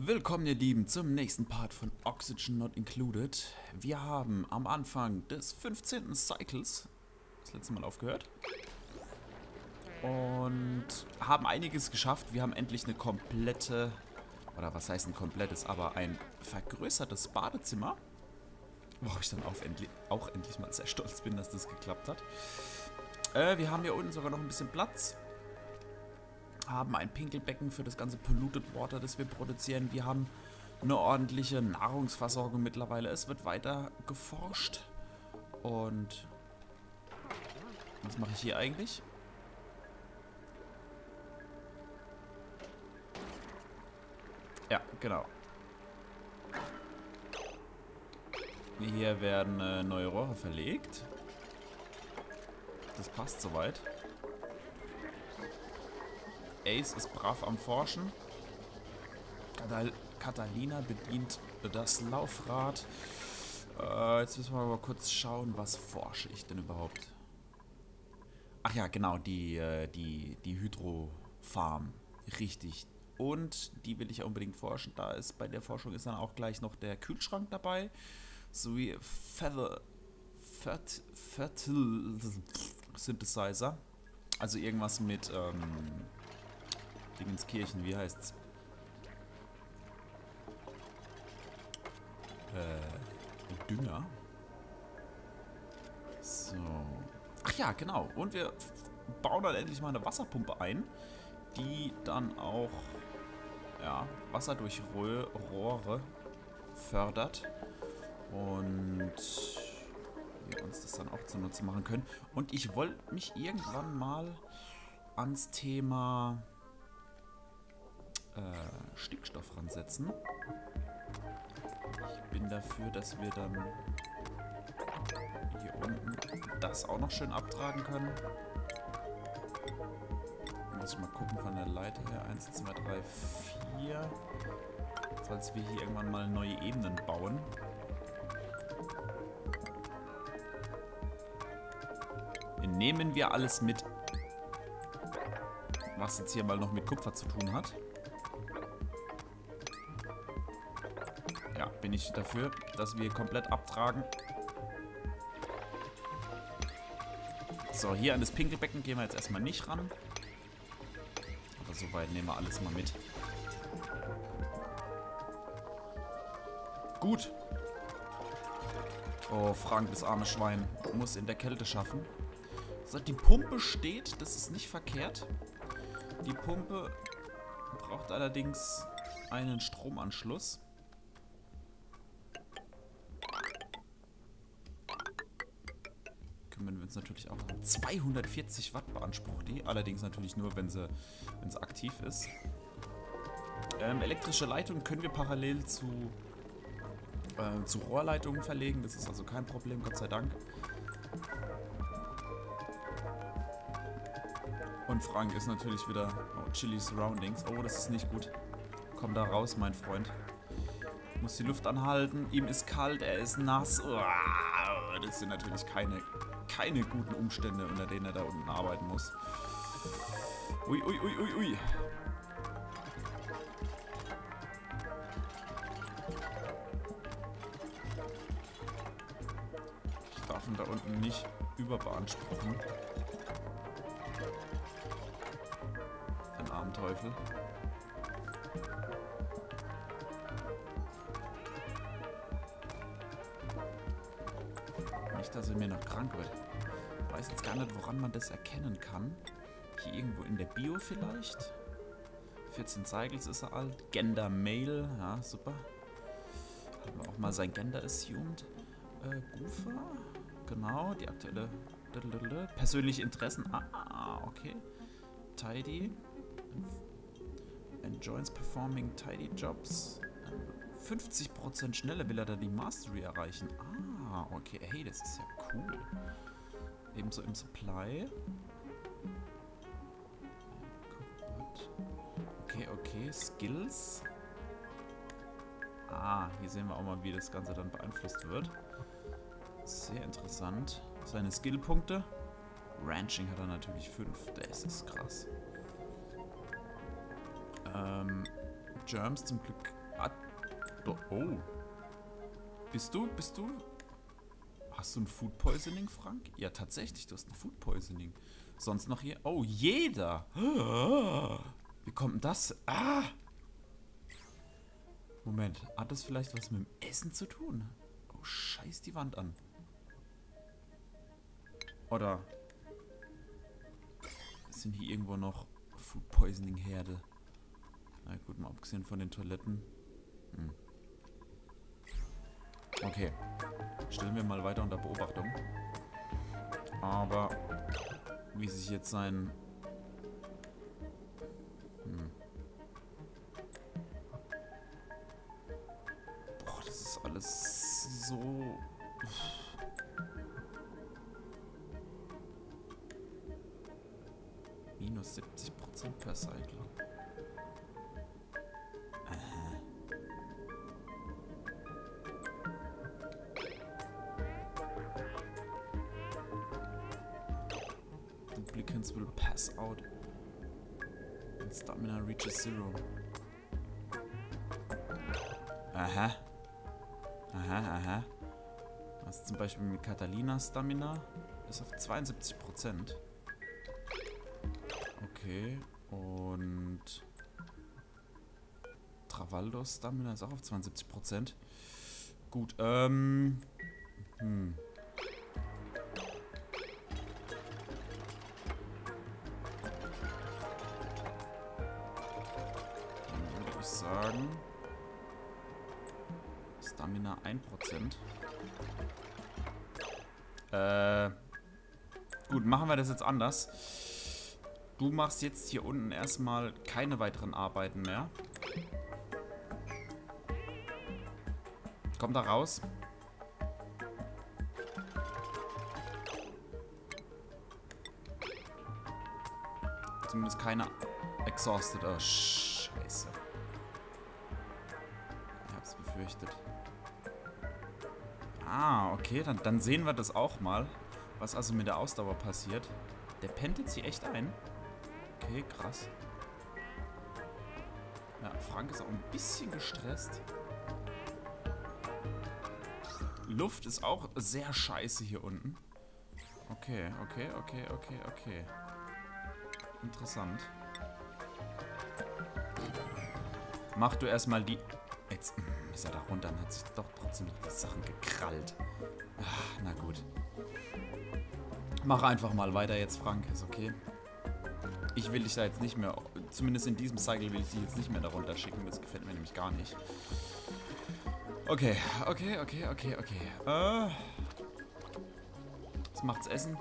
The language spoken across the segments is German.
Willkommen ihr Lieben zum nächsten Part von Oxygen Not Included. Wir haben am Anfang des 15. Cycles das letzte Mal aufgehört und haben einiges geschafft. Wir haben endlich eine komplette, oder was heißt ein komplettes, aber ein vergrößertes Badezimmer, worauf ich dann auch endlich mal sehr stolz bin, dass das geklappt hat. Wir haben hier unten sogar noch ein bisschen Platz. Haben ein Pinkelbecken für das ganze Polluted Water, das wir produzieren. Wir haben eine ordentliche Nahrungsversorgung mittlerweile. Es wird weiter geforscht. Und was mache ich hier eigentlich? Ja, genau. Hier werden neue Rohre verlegt. Das passt soweit. Ace ist brav am Forschen. Catalina bedient das Laufrad. Jetzt müssen wir mal kurz schauen, was forsche ich denn überhaupt? Ach ja, genau, die Hydrofarm. Richtig. Und die will ich ja unbedingt forschen. Da ist bei der Forschung ist dann auch gleich noch der Kühlschrank dabei. Sowie Fertile Synthesizer. Also irgendwas mit Dingenskirchen, wie heißt's? Dünger. So. Ach ja, genau. Und wir bauen dann endlich mal eine Wasserpumpe ein, die dann auch Wasser durch Rohre fördert. Und wir uns das dann auch zunutze machen können. Und ich wollte mich irgendwann mal ans Thema Stickstoff ransetzen. Ich bin dafür, dass wir dann hier unten das auch noch schön abtragen können. Muss ich mal gucken von der Leiter her. 1, 2, 3, 4. Falls wir hier irgendwann mal neue Ebenen bauen. Nehmen wir alles mit, was jetzt hier mal noch mit Kupfer zu tun hat. Ja, bin ich dafür, dass wir komplett abtragen. So, hier an das Pinkelbecken gehen wir jetzt erstmal nicht ran. Aber soweit nehmen wir alles mal mit. Gut. Oh, Frank, das arme Schwein, muss in der Kälte schaffen. So, die Pumpe steht, das ist nicht verkehrt. Die Pumpe braucht allerdings einen Stromanschluss. Kümmern wir uns natürlich auch um 240 Watt beansprucht die. Allerdings natürlich nur, wenn sie aktiv ist. Elektrische Leitung können wir parallel zu Rohrleitungen verlegen. Das ist also kein Problem, Gott sei Dank. Und Frank ist natürlich wieder Chili Surroundings. Oh, das ist nicht gut. Komm da raus, mein Freund. Muss die Luft anhalten. Ihm ist kalt, er ist nass. Das sind natürlich keine guten Umstände, unter denen er da unten arbeiten muss. Ui, ui, ui, ui, ui. Ich darf ihn da unten nicht überbeanspruchen. Den armen Teufel. Nicht, dass er mir noch krank wird. Ich weiß jetzt gar nicht, woran man das erkennen kann. Hier irgendwo in der Bio vielleicht. 14 Cycles ist er alt. Gender Male. Ja, super. Haben wir auch mal sein Gender assumed. Goofer. Genau, die aktuelle persönliche Interessen. Okay. Tidy. Enjoys performing tidy jobs. 50% schneller will er da die Mastery erreichen. Okay. Hey, das ist ja cool. Ebenso im Supply. Okay. Skills. Hier sehen wir auch mal, wie das Ganze dann beeinflusst wird. Sehr interessant. Seine Skillpunkte. Ranching hat er natürlich 5. Das ist krass. Germs zum Glück Oh. Bist du? Hast du ein Food Poisoning, Frank? Ja, tatsächlich, du hast ein Food Poisoning. Sonst noch hier? Oh, jeder! Wie kommt denn das? Ah! Moment, hat das vielleicht was mit dem Essen zu tun? Oh, scheiß die Wand an. Oder sind hier irgendwo noch Food Poisoning Herde? Na gut, mal abgesehen von den Toiletten. Okay. Stellen wir mal weiter unter Beobachtung. Aber wie sich jetzt sein... Boah, das ist alles so... Minus 70% per Cycle. Duplicants will pass out when stamina reaches 0. Aha. Aha. Was zum Beispiel mit Catalina Stamina ist auf 72%. Okay. Und Travaldos Stamina ist auch auf 72%. Gut, Dann würde ich sagen, Stamina 1%. Gut, machen wir das jetzt anders. Du machst jetzt hier unten erstmal keine weiteren Arbeiten mehr. Komm da raus. Zumindest keine exhausted. Oh, scheiße. Ich hab's befürchtet. Ah, okay, dann sehen wir das auch mal. Was also mit der Ausdauer passiert. Der pennt jetzt hier echt ein. Okay, krass. Ja, Frank ist auch ein bisschen gestresst. Luft ist auch sehr scheiße hier unten. Okay. Interessant. Mach du erstmal die... Jetzt ist er da runter und hat sich doch trotzdem noch die Sachen gekrallt. Ach, na gut. Mach einfach mal weiter jetzt, Frank. Ist okay. Ich will dich da jetzt nicht mehr... Zumindest in diesem Cycle will ich dich jetzt nicht mehr da runter schicken. Das gefällt mir nämlich gar nicht. Okay. Was macht's Essen?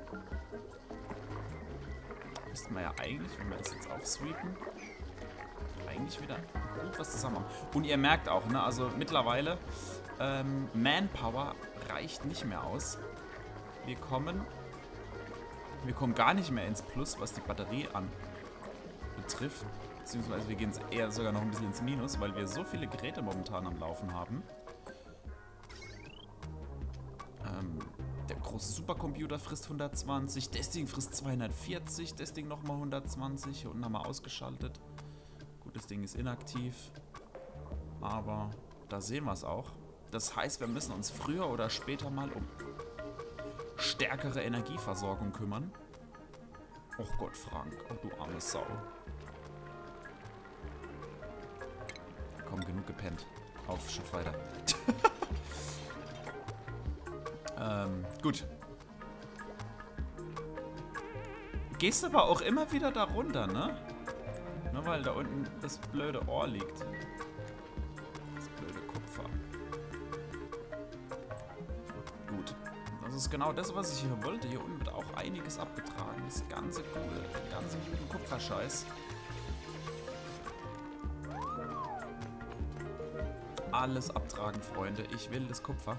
Müssten wir ja eigentlich, wenn wir das jetzt aufsweepen, eigentlich wieder gut was zusammen haben. Und ihr merkt auch, ne, also mittlerweile, Manpower reicht nicht mehr aus. Wir kommen gar nicht mehr ins Plus, was die Batterie betrifft. Beziehungsweise wir gehen eher sogar noch ein bisschen ins Minus, weil wir so viele Geräte momentan am Laufen haben. Der große Supercomputer frisst 120, Desting frisst 240, Desting nochmal 120. Hier unten haben wir ausgeschaltet. Gut, das Ding ist inaktiv. Aber da sehen wir es auch. Das heißt, wir müssen uns früher oder später mal um stärkere Energieversorgung kümmern. Oh Gott, Frank. Oh, du arme Sau. Komm, genug gepennt. Auf, schaff weiter. Gut. Gehst aber auch immer wieder da runter, ne? Nur weil da unten das blöde Ohr liegt. Das blöde Kupfer. Gut. Das ist genau das, was ich hier wollte. Hier unten wird auch einiges abgetragen. Das ganze gute Kupferscheiß. Alles abtragen, Freunde. Ich will das Kupfer.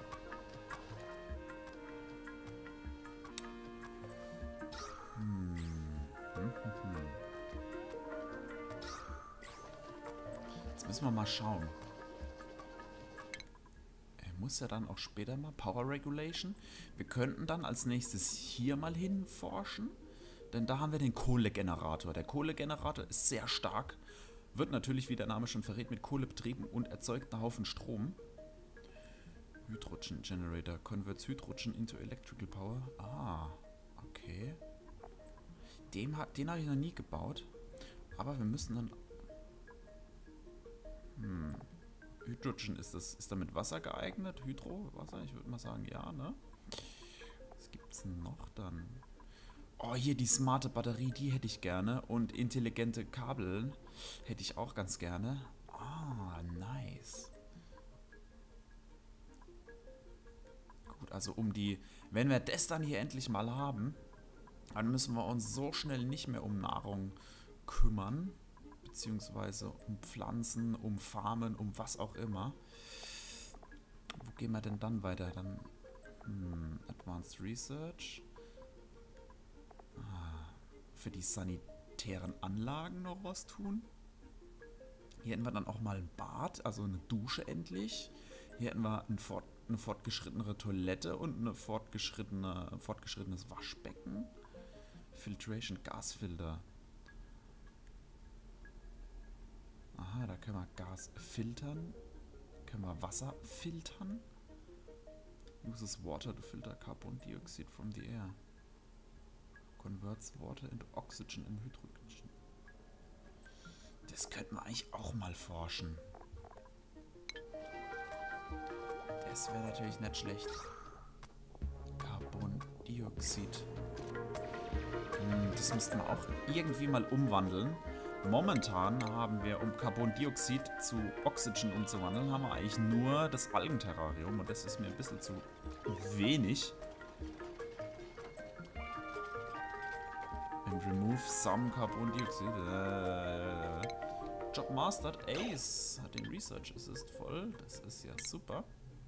Jetzt müssen wir mal schauen. Er muss ja dann auch später mal Power Regulation. Wir könnten dann als nächstes hier mal hinforschen. Denn da haben wir den Kohlegenerator. Der Kohlegenerator ist sehr stark, Wird natürlich, wie der Name schon verrät, mit Kohle betrieben und erzeugt einen Haufen Strom. Hydrogen Generator converts Hydrogen into electrical power. Ah, okay. Den habe ich noch nie gebaut. Aber wir müssen dann... Hydrogen, ist da mit Wasser geeignet? Hydro, Wasser? Ich würde mal sagen, ja, ne? Was gibt's denn noch dann? Oh, hier die smarte Batterie, die hätte ich gerne. Und intelligente Kabel hätte ich auch ganz gerne. Ah, nice. Gut, also wenn wir das dann hier endlich mal haben, dann müssen wir uns so schnell nicht mehr um Nahrung kümmern. Beziehungsweise um Pflanzen, um Farmen, um was auch immer. Wo gehen wir denn dann weiter? Dann Advanced Research. Für die sanitären Anlagen noch was tun. Hier hätten wir dann auch mal ein Bad, also eine Dusche endlich. Hier hätten wir eine fortgeschrittenere Toilette und ein fortgeschrittenes Waschbecken. Filtration, Gasfilter. Aha, da können wir Gas filtern. Können wir Wasser filtern. Uses water to filter carbon dioxide from the air. Converts water into oxygen and hydrogen. Das könnten wir eigentlich auch mal forschen. Das wäre natürlich nicht schlecht. Carbondioxid. Das müssten wir auch irgendwie mal umwandeln. Momentan haben wir, um Carbondioxid zu Oxygen umzuwandeln, haben wir eigentlich nur das Algenterrarium. Und das ist mir ein bisschen zu wenig. And remove some Carbondioxid. Job mastered. Ace hat den Research Assist voll. Das ist ja super.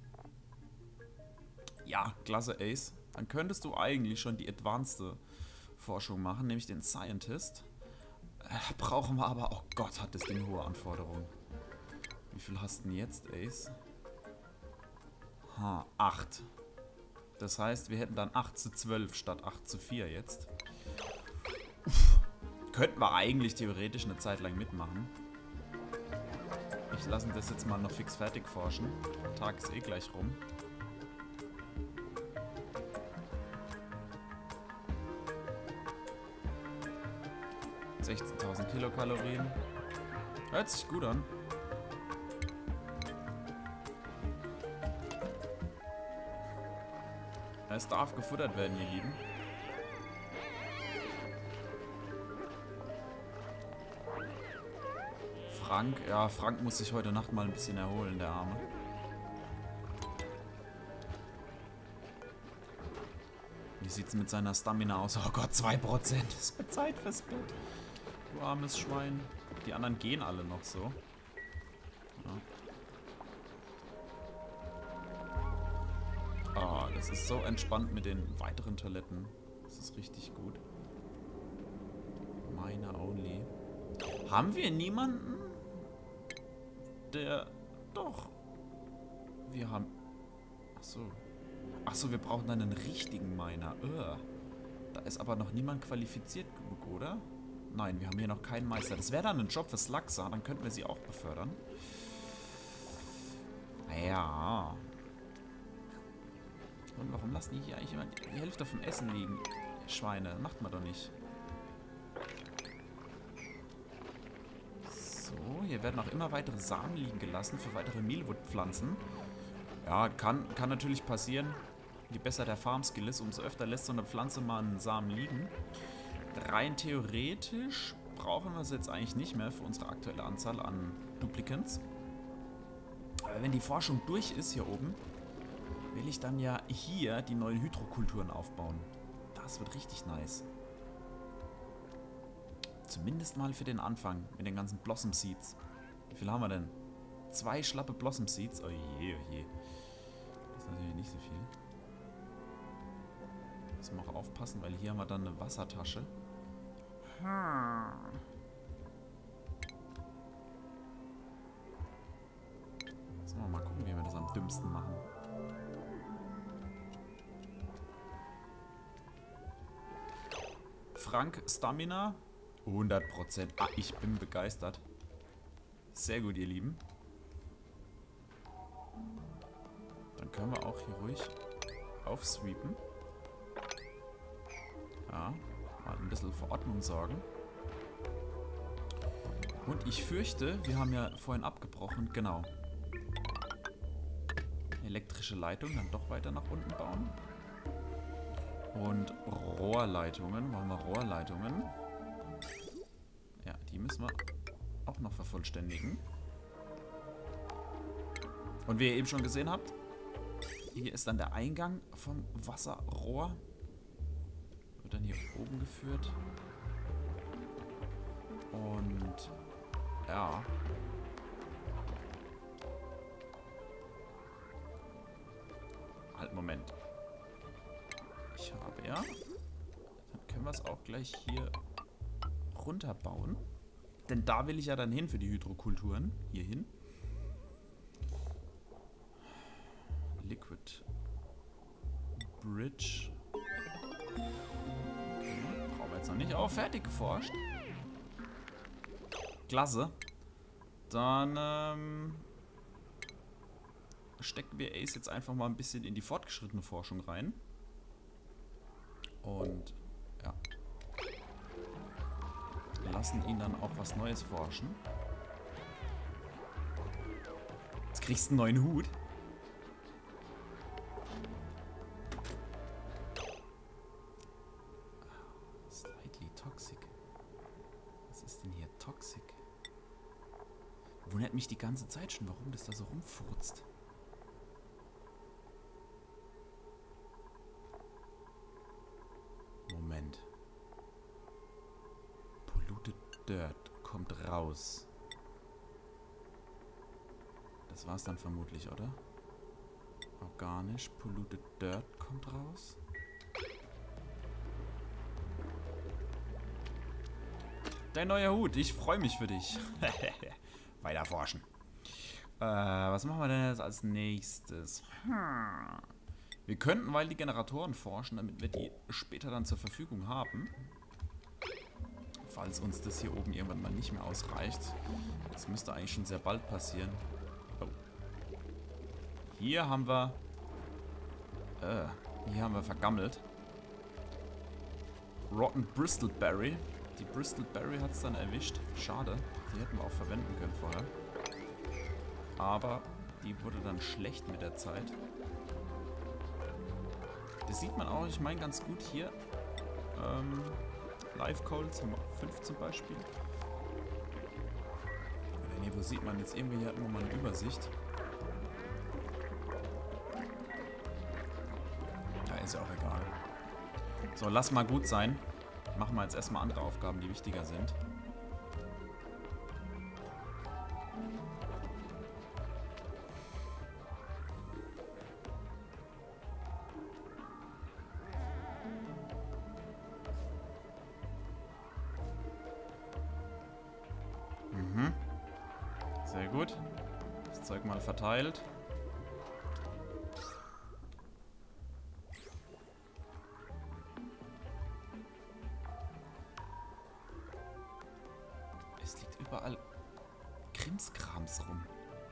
Ja, klasse Ace. Dann könntest du eigentlich schon die advanced Forschung machen, nämlich den Scientist. Brauchen wir aber... Oh Gott, hat das Ding hohe Anforderungen. Wie viel hast du denn jetzt, Ace? 8. Das heißt, wir hätten dann 8:12 statt 8:4 jetzt. Könnten wir eigentlich theoretisch eine Zeit lang mitmachen. Ich lasse das jetzt mal noch fix fertig forschen. Der Tag ist eh gleich rum. ...16.000 Kilokalorien. Hört sich gut an. Es darf gefuttert werden, ihr Lieben. Frank, ja, Frank muss sich heute Nacht mal ein bisschen erholen, der Arme. Wie sieht's mit seiner Stamina aus? Oh Gott, 2%. Das ist Zeit fürs Bett. Du armes Schwein. Die anderen gehen alle noch so. Ja. Oh, das ist so entspannt mit den weiteren Toiletten. Das ist richtig gut. Miner only. Haben wir niemanden, der... Doch. Wir haben... Achso. Achso, wir brauchen dann einen richtigen Miner. Da ist aber noch niemand qualifiziert genug, oder? Nein, wir haben hier noch keinen Meister. Das wäre dann ein Job für Slaxa, dann könnten wir sie auch befördern. Ja. Und warum lassen die hier eigentlich immer die Hälfte vom Essen liegen? Schweine, macht man doch nicht. So, hier werden auch immer weitere Samen liegen gelassen für weitere Mealwood-Pflanzen. Ja, kann natürlich passieren. Je besser der Farm-Skill ist, umso öfter lässt so eine Pflanze mal einen Samen liegen. Rein theoretisch brauchen wir es jetzt eigentlich nicht mehr für unsere aktuelle Anzahl an Duplicants. Aber wenn die Forschung durch ist hier oben, will ich dann ja hier die neuen Hydrokulturen aufbauen. Das wird richtig nice. Zumindest mal für den Anfang mit den ganzen Blossom Seeds. Wie viel haben wir denn? 2 schlappe Blossom Seeds. Oh je, oh je. Das ist natürlich nicht so viel. Müssen wir auch aufpassen, weil hier haben wir dann eine Wassertasche. Jetzt wollen wir mal gucken, wie wir das am dümmsten machen. Frank Stamina 100%. Ah, ich bin begeistert. Sehr gut, ihr Lieben. Dann können wir auch hier ruhig aufsweepen. Ja, mal ein bisschen für Ordnung sorgen. Und ich fürchte, wir haben ja vorhin abgebrochen, genau. Elektrische Leitung dann doch weiter nach unten bauen. Und Rohrleitungen, wollen wir Rohrleitungen? Ja, die müssen wir auch noch vervollständigen. Und wie ihr eben schon gesehen habt, hier ist dann der Eingang vom Wasserrohr. Wird dann hier oben geführt. Und ja. Halt, Moment. Ich habe ja. Dann können wir es auch gleich hier runterbauen. Denn da will ich ja dann hin für die Hydrokulturen. Hier hin. Liquid Bridge. Okay, brauchen wir jetzt noch nicht. Oh, fertig geforscht. Klasse. Dann stecken wir Ace jetzt einfach mal ein bisschen in die fortgeschrittene Forschung rein. Und ja. Lassen ihn dann auch was Neues forschen. Jetzt kriegst du einen neuen Hut. Slightly toxic. Was ist denn hier toxic? Wundert mich die ganze Zeit schon, warum das da so rumfurzt. Moment. Polluted Dirt kommt raus. Das war's dann vermutlich, oder? Organisch. Polluted Dirt kommt raus. Dein neuer Hut. Ich freue mich für dich. Weiter forschen. Was machen wir denn jetzt als nächstes? Wir könnten, weil die Generatoren forschen, damit wir die später dann zur Verfügung haben. Falls uns das hier oben irgendwann mal nicht mehr ausreicht. Das müsste eigentlich schon sehr bald passieren. Oh. Hier haben wir vergammelt. Rotten Bristleberry. Die Bristleberry hat es dann erwischt. Schade. Die hätten wir auch verwenden können vorher. Aber die wurde dann schlecht mit der Zeit. Das sieht man auch, ich meine, ganz gut hier. Live Coals haben wir 5 zum Beispiel. Oder nee, wo sieht man jetzt irgendwie? Hier hatten wir mal eine Übersicht. Da ist ja auch egal. So, lass mal gut sein. Machen wir jetzt erstmal andere Aufgaben, die wichtiger sind. Sehr gut. Das Zeug mal verteilt. Es liegt überall Krimskrams rum.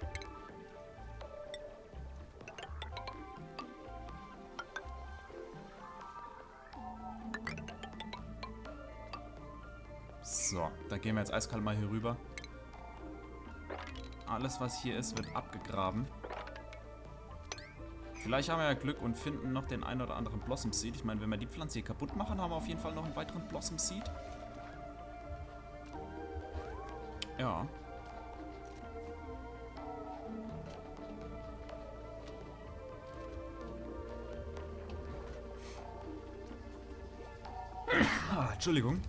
So, da gehen wir jetzt eiskalt mal hier rüber. Alles, was hier ist, wird abgegraben. Vielleicht haben wir ja Glück und finden noch den einen oder anderen Blossom Seed. Ich meine, wenn wir die Pflanze hier kaputt machen, haben wir auf jeden Fall noch einen weiteren Blossom Seed. Ja. Entschuldigung.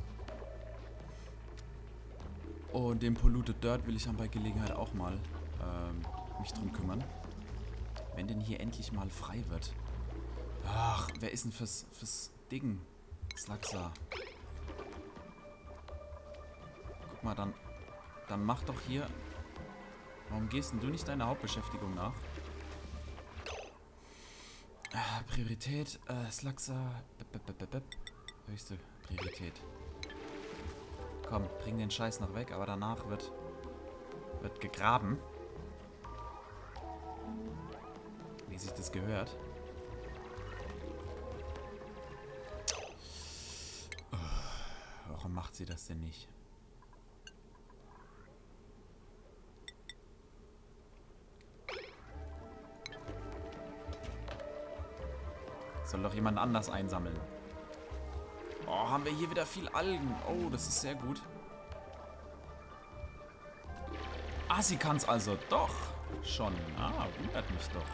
Und den Polluted Dirt will ich dann bei Gelegenheit auch mal mich drum kümmern. Wenn denn hier endlich mal frei wird. Ach, wer ist denn fürs Ding? Slaxa. Guck mal, dann mach doch hier... Warum gehst denn du nicht deiner Hauptbeschäftigung nach? Priorität, Slaxa. Höchste Priorität. Komm, bring den Scheiß noch weg, aber danach wird Wird gegraben. Wie sich das gehört. Warum macht sie das denn nicht? Soll doch jemand anders einsammeln. Oh, haben wir hier wieder viel Algen. Oh, das ist sehr gut. Ah, sie kann es also doch schon. Ah, wundert mich doch.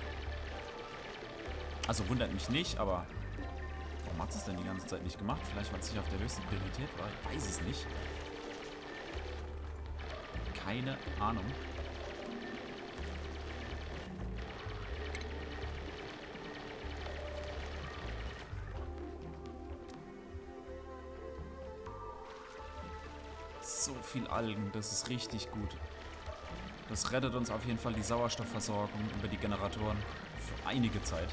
Also wundert mich nicht, aber warum hat sie es denn die ganze Zeit nicht gemacht? Vielleicht, weil es nicht auf der höchsten Priorität war. Ich weiß es nicht. Keine Ahnung. So viel Algen, das ist richtig gut. Das rettet uns auf jeden Fall die Sauerstoffversorgung über die Generatoren für einige Zeit.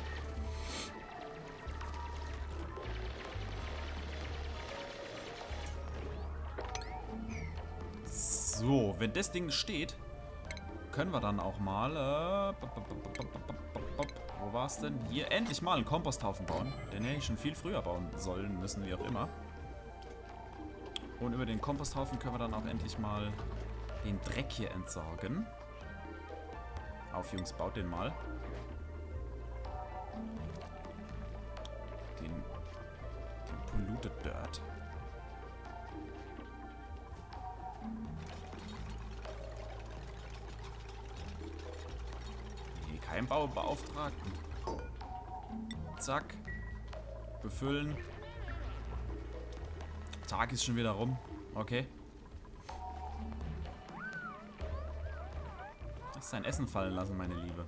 So, wenn das Ding steht, können wir dann auch mal... wo war es denn? Hier endlich mal einen Komposthaufen bauen. Den hätte ich schon viel früher bauen sollen, müssen, wie auch immer. Und über den Komposthaufen können wir dann auch endlich mal den Dreck hier entsorgen. Auf, Jungs, baut den mal. Den Polluted Dirt. Nee, kein Baubeauftragten. Zack. Befüllen. Tag ist schon wieder rum. Okay. Hast dein Essen fallen lassen, meine Liebe.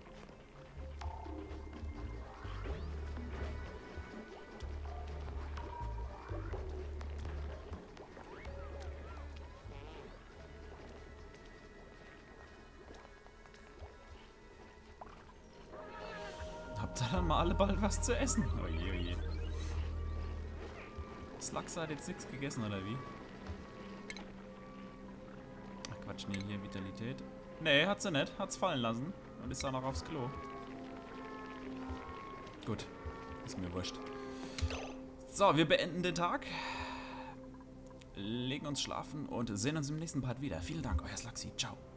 Habt ihr dann mal alle bald was zu essen? Oje, oje. Sluxa hat jetzt nichts gegessen, oder wie? Ach Quatsch, nee, hier Vitalität. Nee, hat sie nicht. Hat's fallen lassen. Und ist auch noch aufs Klo. Gut. Ist mir wurscht. So, wir beenden den Tag. Legen uns schlafen und sehen uns im nächsten Part wieder. Vielen Dank, euer Sluxi. Ciao.